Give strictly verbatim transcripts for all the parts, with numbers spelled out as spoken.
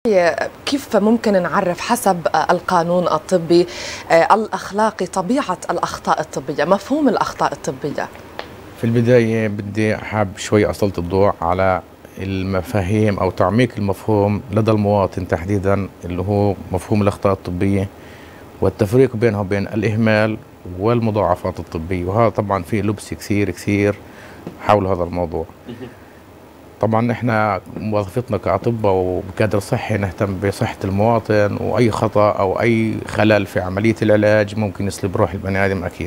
كيف ممكن نعرف حسب القانون الطبي الأخلاقي طبيعة الأخطاء الطبية، مفهوم الأخطاء الطبية؟ في البداية بدي حاب شوي أسلط الضوء على المفاهيم أو تعميق المفهوم لدى المواطن تحديدا، اللي هو مفهوم الأخطاء الطبية والتفريق بينها وبين الإهمال والمضاعفات الطبية. وهذا طبعا فيه لبس كثير كثير حول هذا الموضوع. طبعا احنا وظيفتنا كأطباء وكادر صحي نهتم بصحة المواطن، واي خطأ او اي خلل في عملية العلاج ممكن يسلب روح البني ادم اكيد.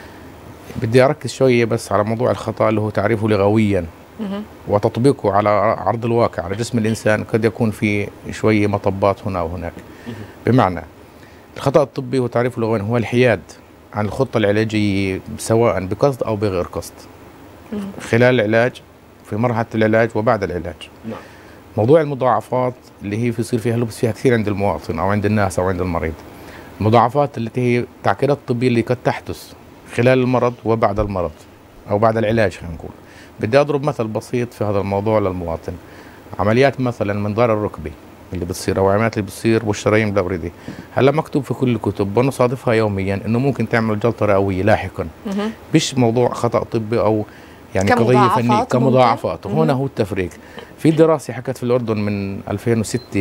بدي اركز شوية بس على موضوع الخطأ اللي هو تعريفه لغويا وتطبيقه على عرض الواقع على جسم الانسان قد يكون في شوية مطبات هنا وهناك. بمعنى الخطأ الطبي وتعريفه لغويا هو الحياد عن الخطة العلاجية سواء بقصد او بغير قصد خلال العلاج، في مرحلة العلاج وبعد العلاج. نعم. موضوع المضاعفات اللي هي يصير فيها لبس فيها كثير عند المواطن أو عند الناس أو عند المريض. المضاعفات التي هي التعقيدات الطبية اللي قد تحدث خلال المرض وبعد المرض أو بعد العلاج خلينا نقول. بدي أضرب مثل بسيط في هذا الموضوع للمواطن. عمليات مثلا منظار الركبة اللي بتصير أو عمليات اللي بتصير والشرايين الدورية، هلا مكتوب في كل الكتب ونصادفها يوميا إنه ممكن تعمل جلطة رئوية لاحقا. مش موضوع خطأ طبي أو يعني قضية فنية كمضاعفات. هنا هو التفريق. في دراسة حكت في الأردن من ألفين وستة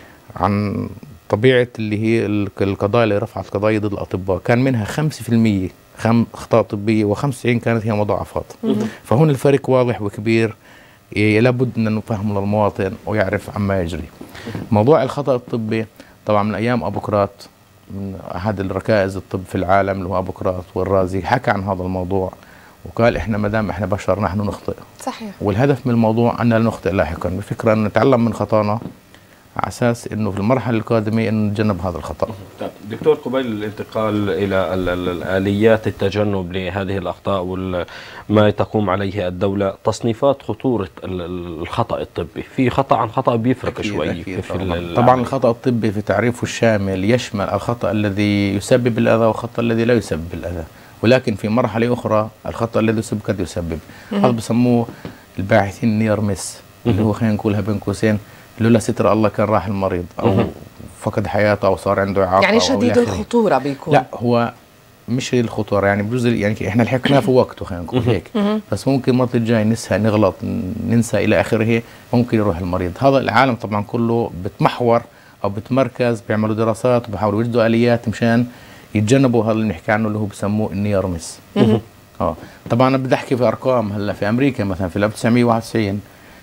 عن طبيعة اللي هي القضايا اللي رفعت قضايا ضد الأطباء، كان منها خمسة في المية خم أخطاء طبية وخمسة وتسعين كانت هي مضاعفات. فهون الفرق واضح وكبير، لابد أن نفهمه للمواطن ويعرف عما يجري. موضوع الخطأ الطبي طبعا من أيام أبوقراط، من أحد الركائز الطب في العالم اللي هو أبوقراط والرازي، حكى عن هذا الموضوع وقال احنا ما دام احنا بشر نحن نخطئ. صحيح. والهدف من الموضوع ان لا نخطئ لاحقا، الفكره ان نتعلم من خطانا على اساس انه في المرحله القادمه انه نتجنب هذا الخطا. طيب دكتور، قبيل الانتقال الى الاليات التجنب لهذه الاخطاء وما تقوم عليه الدوله، تصنيفات خطوره الخطا الطبي، في خطا عن خطا بيفرق شوي. في طبعا. طبعا الخطا الطبي في تعريفه الشامل يشمل الخطا الذي يسبب الاذى والخطا الذي لا يسبب الاذى، ولكن في مرحلة أخرى الخطأ الذي يسبب قد يسبب. هذا بسموه الباحثين نير مس، اللي هو خلينا نقولها بين قوسين لولا ستر الله كان راح المريض أو فقد حياته أو صار عنده إعاقة. يعني شديد الخطورة بيكون؟ لا، هو مش الخطورة، يعني بجوز يعني احنا لحقناه في وقته خلينا نقول هيك، بس ممكن المرة الجاي نسهى نغلط ننسى إلى آخره، ممكن يروح المريض. هذا العالم طبعا كله بتمحور أو بتمركز، بيعملوا دراسات وبحاولوا يجدوا آليات مشان يتجنبوا هذا اللي بنحكي عنه اللي هو بسموه النير مس. اه طبعا انا بدي احكي في ارقام. هلا في امريكا مثلا في ألف وتسعمية وواحد وتسعين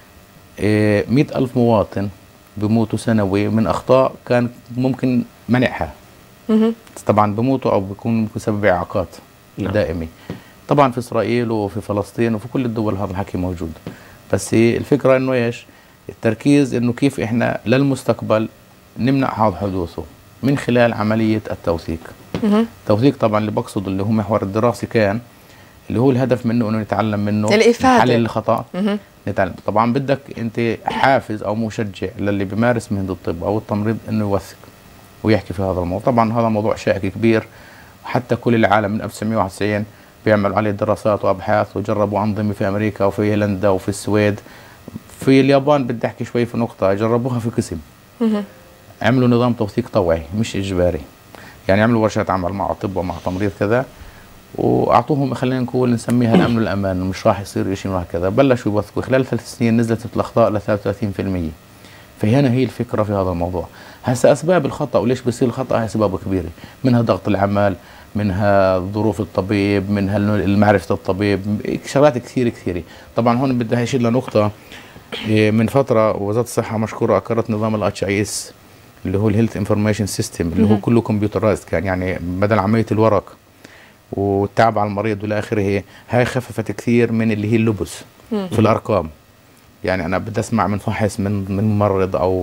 إيه مئة ألف مواطن بموتوا سنوي من اخطاء كان ممكن منعها. طبعا بموتوا او بيكون بسبب اعاقات دائمه. طبعا في اسرائيل وفي فلسطين وفي كل الدول هذا الحكي موجود، بس الفكره انه ايش؟ التركيز انه كيف احنا للمستقبل نمنع هذا حدوثه من خلال عمليه التوثيق. التوثيق طبعا اللي بقصده اللي هو محور الدراسي كان اللي هو الهدف منه انه نتعلم منه الافاده، نحلل الخطا، نتعلم. طبعا بدك انت حافز او مشجع للي بيمارس مهنه الطب او التمريض انه يوثق ويحكي في هذا الموضوع. طبعا هذا موضوع شائك كبير، وحتى كل العالم من ألف وتسعمية وواحد وتسعين بيعملوا عليه دراسات وابحاث وجربوا انظمه في امريكا وفي هولندا وفي السويد. في اليابان بدي احكي شوي في نقطه جربوها في قسم، عملوا نظام توثيق طوعي مش اجباري، يعني عملوا ورشات عمل مع اطباء مع تمريض كذا، واعطوهم خلينا نقول نسميها الامن والامان، مش راح يصير شيء وهكذا. بلشوا يوثقوا خلال ثلاث سنين نزلت الاخطاء ل ثلاثة وثلاثين بالمئة. فهنا هي الفكره في هذا الموضوع. هسه اسباب الخطا وليش بيصير الخطا هي اسباب كبيره، منها ضغط العمل، منها ظروف الطبيب، منها معرفه الطبيب، شغلات كثير كثيره. طبعا هون بدي اشير لنقطه. من فتره وزاره الصحه مشكوره اقرت نظام الاتش اي اس اللي هو الهيلث انفورميشن سيستم، اللي هو كله كمبيوترايزد، كان يعني بدل عمليه الورق والتعب على المريض والى اخره. هاي خففت كثير من اللي هي اللبس في الارقام. يعني انا بدي اسمع من فحص من من ممرض او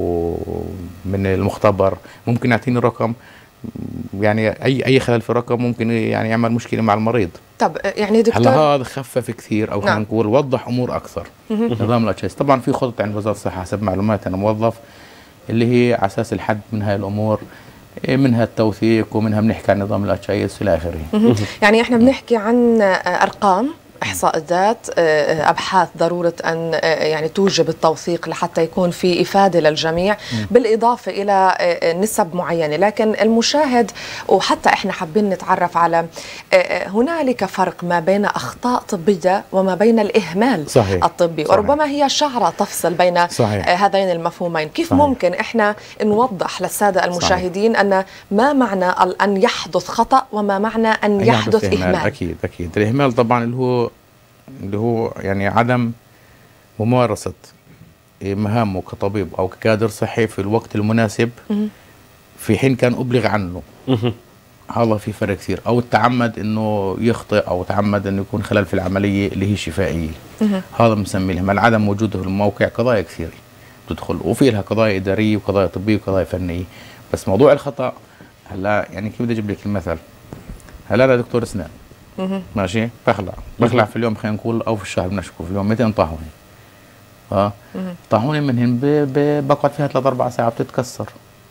من المختبر ممكن يعطيني رقم، يعني اي اي خلل في رقم ممكن يعني يعمل مشكله مع المريض. طب يعني دكتور هلا هذا خفف كثير او خلينا نعم. نقول وضح امور اكثر. نظام الاتش اس طبعا في خطط عند وزاره الصحه حسب معلوماتي انا موظف اللي هي على اساس الحد من هاي الامور، منها التوثيق ومنها بنحكي عن نظام الاتش اي اس الى اخره. يعني احنا بنحكي عن ارقام إحصائيات، أبحاث ضرورة أن يعني توجب التوثيق لحتى يكون في إفادة للجميع، بالإضافة إلى نسب معينة. لكن المشاهد وحتى إحنا حابين نتعرف على هنالك فرق ما بين أخطاء طبية وما بين الإهمال صحيح. الطبي، صحيح. وربما هي شعرة تفصل بين صحيح. هذين المفهومين. كيف صحيح. ممكن إحنا نوضح للسادة المشاهدين صحيح. أن ما معنى أن يحدث خطأ وما معنى أن يحدث إهمال؟ إهمال أكيد أكيد. الإهمال طبعا اللي هو اللي هو يعني عدم ممارسة مهامه كطبيب أو ككادر صحي في الوقت المناسب في حين كان أبلغ عنه. هذا في فرق كثير. أو تعمد إنه يخطئ أو تعمد إنه يكون خلل في العملية اللي هي شفائية. هذا بنسميه الإهمال. عدم وجوده في الموقع قضايا كثيرة تدخل، وفي لها قضايا إدارية وقضايا طبية وقضايا فنية. بس موضوع الخطأ هلا يعني كيف بدي أجيب لك المثل؟ هلا أنا دكتور أسنان ماشي، بخلع بخلع في اليوم خلينا نقول او في الشهر بنشكو في اليوم مئتين طاحونه. اه طاحونه من هن بقعد فيها ثلاث اربع ساعات بتتكسر،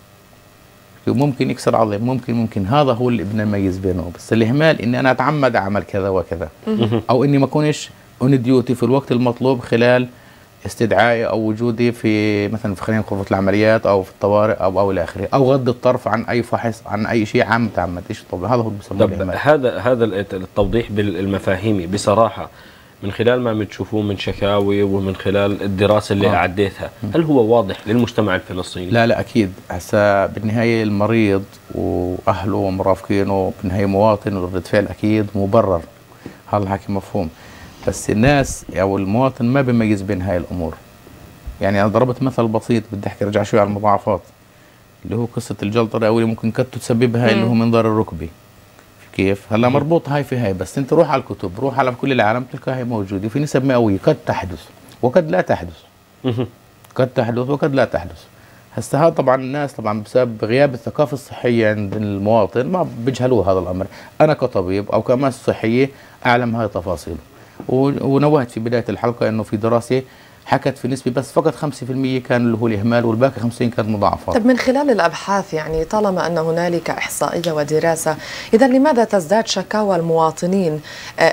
ممكن يكسر عظيم، ممكن ممكن هذا هو اللي بدنا نميز بينه. بس الاهمال اني انا اتعمد اعمل كذا وكذا، او اني ما اكونش اون ديوتي في الوقت المطلوب خلال استدعائي او وجودي في مثلا في خلينا غرفه العمليات او في الطوارئ او او الى اخره، او غض الطرف عن اي فحص عن اي شيء عام متعمد. ايش طب هذا هو بسموه الاهمال. هذا هذا التوضيح بالمفاهيمي بصراحه من خلال ما بتشوفوه من شكاوي ومن خلال الدراسه اللي اعديتها، هل هو واضح للمجتمع الفلسطيني؟ لا لا اكيد. هسه بالنهايه المريض واهله ومرافقينه بالنهايه مواطن ورده فعل اكيد مبرر، هذا الحكي مفهوم. بس الناس او المواطن ما بيميز بين هاي الامور. يعني انا ضربت مثل بسيط بدي احكي ارجع شوي على المضاعفات اللي هو قصه الجلطه الرئويه ممكن كانت تسببها اللي هو منظار الركبي. كيف؟ هلا مربوط هاي في هاي، بس انت روح على الكتب، روح على كل العالم تلقى هاي موجوده في نسب مئويه قد تحدث وقد لا تحدث. قد تحدث وقد لا تحدث. هسه هذا طبعا الناس طبعا بسبب غياب الثقافه الصحيه عند المواطن ما بيجهلوا هذا الامر. انا كطبيب او كمؤسسه صحيه اعلم هاي التفاصيل. ونوهت في بدايه الحلقه انه في دراسه حكت في نسبه بس فقط خمسة بالمئة كان اللي هو الاهمال والباقي خمسة بالمئة كانت مضاعفات. طب من خلال الابحاث يعني طالما ان هنالك احصائيه ودراسه، اذا لماذا تزداد شكاوى المواطنين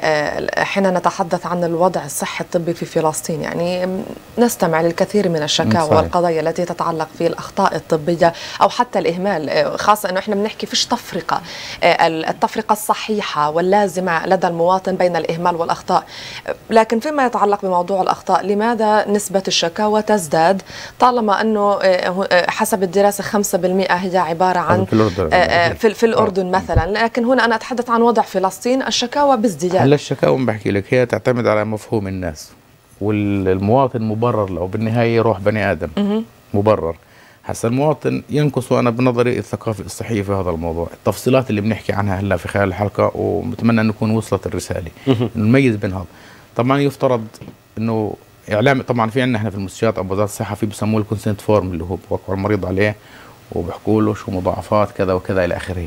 حين نتحدث عن الوضع الصحي الطبي في فلسطين؟ يعني نستمع للكثير من الشكاوى والقضايا التي تتعلق في الاخطاء الطبيه او حتى الاهمال، خاصه انه احنا بنحكي فيش تفرقه، التفرقه الصحيحه واللازمه لدى المواطن بين الاهمال والاخطاء. لكن فيما يتعلق بموضوع الاخطاء لماذا نسبة الشكاوى تزداد طالما أنه حسب الدراسة خمسة بالمئة هي عبارة عن في الأردن, في, في الأردن مثلا، لكن هنا أنا أتحدث عن وضع فلسطين الشكاوى بازدياد. هلا الشكاوى بحكي لك هي تعتمد على مفهوم الناس والمواطن مبرر له بالنهاية روح بني آدم مبرر. هسا المواطن ينقص أنا بنظري الثقافة الصحية في هذا الموضوع، التفصيلات اللي بنحكي عنها هلا في خلال الحلقة، وبتمنى أن نكون وصلت الرسالة نميز بين هذا. طبعا يفترض أنه اعلام طبعا في عندنا احنا في المستشفيات او وزاره الصحه في بسموه الكونسنت فورم اللي هو بوقعوا المريض عليه وبحكوا له شو مضاعفات كذا وكذا الى اخره.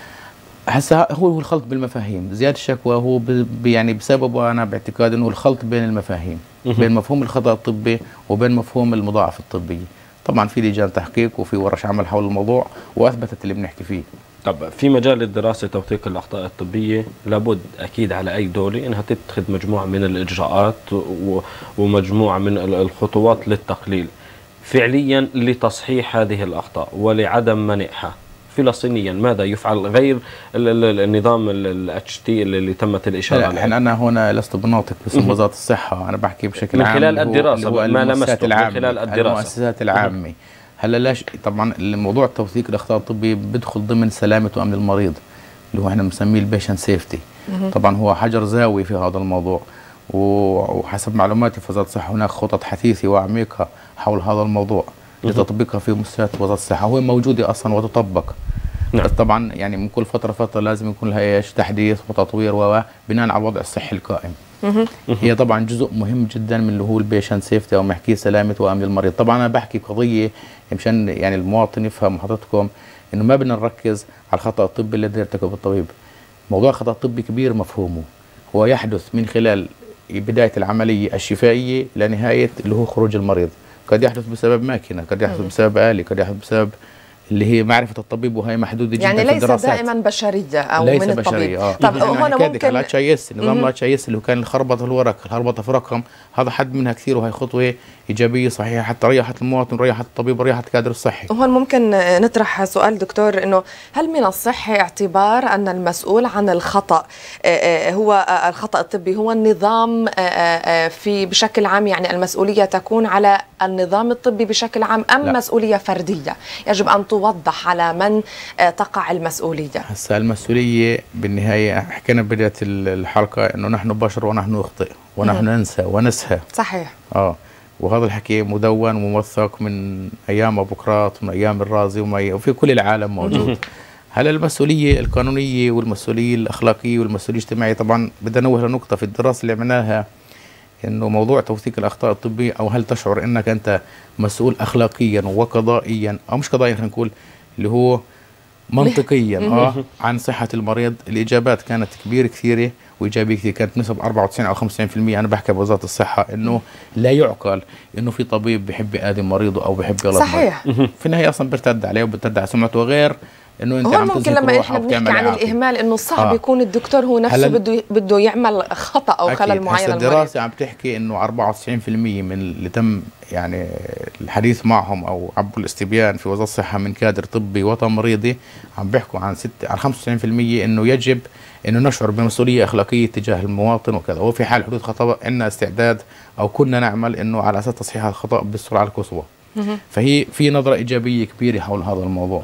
هسه هو الخلط بالمفاهيم، زياده الشكوى هو يعني بسببه انا باعتقاد انه الخلط بين المفاهيم، بين مفهوم الخطا الطبي وبين مفهوم المضاعف الطبي. طبعا في لجان تحقيق وفي ورش عمل حول الموضوع واثبتت اللي بنحكي فيه. طب في مجال الدراسة توثيق الأخطاء الطبية لابد أكيد على أي دولة أنها تتخذ مجموعة من الإجراءات ومجموعة من الخطوات للتقليل فعليا لتصحيح هذه الأخطاء ولعدم منعها. فلسطينيا ماذا يفعل غير النظام الاتش تي اللي تمت الإشارة عليه؟ لا أنا هنا لست بناطق باسم وزارة الصحة، أنا بحكي بشكل من عام خلال الدراسة ما لمسته من خلال الدراسة المؤسسات العامة. هلا لاش طبعا الموضوع توثيق الاخطاء الطبي بيدخل ضمن سلامه وامن المريض اللي هو احنا بنسميه البيشنت سيفتي. طبعا هو حجر زاوي في هذا الموضوع، وحسب معلوماتي في وزاره الصحه هناك خطط حثيثه وعميقه حول هذا الموضوع لتطبيقها في مستشفيات وزاره الصحه، وهي موجوده اصلا وتطبق. نعم. بس طبعا يعني من كل فتره فتره لازم يكون لها ايش تحديث وتطوير وبناء على الوضع الصحي القائم. هي طبعا جزء مهم جدا من اللي هو البيشنت سيفتي او بنحكيه سلامه وامن المريض. طبعا انا بحكي قضيه مشان يعني المواطن يفهم حضرتكم انه ما بدنا نركز على الخطا الطبي الذي يرتكبه الطبيب. موضوع الخطا الطبي كبير مفهومه، هو يحدث من خلال بدايه العمليه الشفائيه لنهايه اللي هو خروج المريض. قد يحدث بسبب ماكينه، قد يحدث بسبب آلي، قد يحدث بسبب اللي هي معرفة الطبيب، وهي محدودة جدا يعني في الدراسات. يعني ليس دائما بشرية أو ليس من الطبيب. بشرية. آه. طب هنا ممكن لا تشيس نظام لا تشيس اللي هو كان الخربطة في الورق، الخربطة في رقم، هذا حد منها كثير، وهي خطوة إيجابية صحيحة حتى ريحت المواطن، ريحت الطبيب، ريحت الكادر الصحي. وهون ممكن نطرح سؤال دكتور، إنه هل من الصحي اعتبار أن المسؤول عن الخطأ هو الخطأ الطبي هو النظام في بشكل عام، يعني المسؤولية تكون على النظام الطبي بشكل عام، أم لا. مسؤولية فردية يجب أن توضح على من تقع المسؤولية؟ هسه المسؤولية بالنهاية حكينا بداية الحلقة إنه نحن بشر ونحن نخطئ ونحن ننسى ونسهى. صحيح. آه وهذا الحكي مدون وموثق من أيام أبوقراط ومن أيام الرازي وفي كل العالم موجود. هل المسؤولية القانونية والمسؤولية الأخلاقية والمسؤولية الاجتماعية، طبعا بدنا نوه لنقطة في الدراسة اللي عملناها، إنه موضوع توثيق الأخطاء الطبية، أو هل تشعر إنك أنت مسؤول أخلاقيا وقضائيا، أو مش قضائيا، خلينا نقول اللي هو منطقيا اه عن صحة المريض؟ الإجابات كانت كبيرة كثيرة وإيجابية كثير، كانت نسب أربعة وتسعين أو خمسة وتسعين بالمئة. أنا بحكي بوزارة الصحة إنه لا يعقل إنه في طبيب بحب يآذي مريضه أو بحب يغلط. صحيح. في النهاية أصلا بيرتد عليه وبترتد على سمعته، غير انه انت هو ممكن لما احنا بنحكي عن عاقل. الاهمال انه صعب آه. يكون الدكتور هو نفسه بده بده يعمل خطا او خلل معين. الدراسه عم تحكي انه أربعة وتسعين بالمئة من اللي تم يعني الحديث معهم او عبر الاستبيان في وزاره الصحه من كادر طبي وتمريضي عم بيحكوا عن ست عن خمسة وتسعين بالمئة انه يجب انه نشعر بمسؤوليه اخلاقيه تجاه المواطن وكذا، وفي حال حدوث خطا عندنا استعداد او كنا نعمل انه على اساس تصحيح الخطا بالسرعه القصوى. فهي في نظره ايجابيه كبيره حول هذا الموضوع.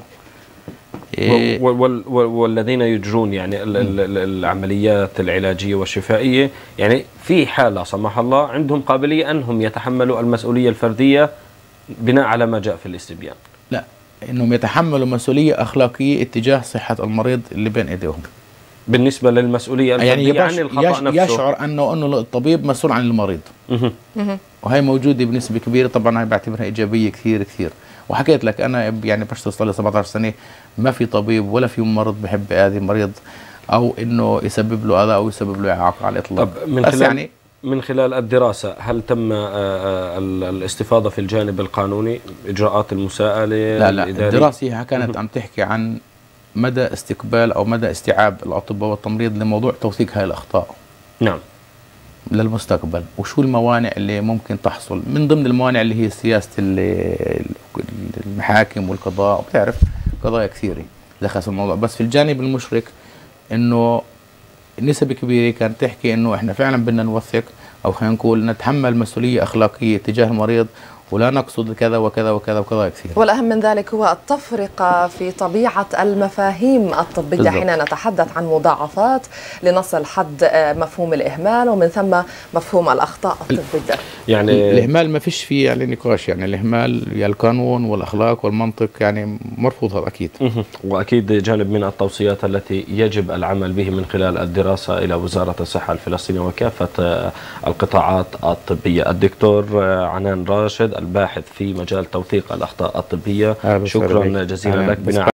إيه والذين يجرون يعني ال ال العمليات العلاجية والشفائية، يعني في حال لا سمح الله عندهم قابلية أنهم يتحملوا المسؤولية الفردية بناء على ما جاء في الاستبيان. لا، أنهم يتحملوا مسؤولية أخلاقية اتجاه صحة المريض اللي بين إيديهم. بالنسبة للمسؤولية الفردية يعني عن الخطأ نفسه، يشعر أنه أنه الطبيب مسؤول عن المريض. وهي موجودة بنسبة كبيرة، طبعا هي بعتبرها إيجابية كثير كثير. وحكيت لك أنا يعني بشتغل صار لي سبعة عشر سنة، ما في طبيب ولا في ممرض بحب يأذي مريض أو إنه يسبب له أذى أو يسبب له إعاقة على الإطلاق. طب من خلال يعني من خلال الدراسة هل تم الاستفاضة في الجانب القانوني، إجراءات المساءلة؟ لا لا الإداري؟ الدراسة كانت عم تحكي عن مدى استقبال أو مدى استيعاب الأطباء والتمريض لموضوع توثيق هاي الأخطاء. نعم. للمستقبل، وشو الموانع اللي ممكن تحصل. من ضمن الموانع اللي هي سياسة المحاكم والقضاء، وبتعرف قضايا كثيرة لخص الموضوع. بس في الجانب المشرق انه نسب كبيرة كانت تحكي انه احنا فعلا بدنا نوثق، او خلينا نقول نتحمل مسؤولية اخلاقية تجاه المريض، ولا نقصد كذا وكذا وكذا وكذا كثير. والأهم من ذلك هو التفرقة في طبيعة المفاهيم الطبية بالضبط. حين نتحدث عن مضاعفات لنصل حد مفهوم الإهمال ومن ثم مفهوم الأخطاء الطبية. يعني الإهمال ما فيش فيه يعني نقاش، يعني الإهمال يا القانون والأخلاق والمنطق يعني مرفوض هذا أكيد. وأكيد جانب من التوصيات التي يجب العمل به من خلال الدراسة إلى وزارة الصحة الفلسطينية وكافة القطاعات الطبية. الدكتور عنان راشد الباحث في مجال توثيق الأخطاء الطبية، شكرا جزيلا لك.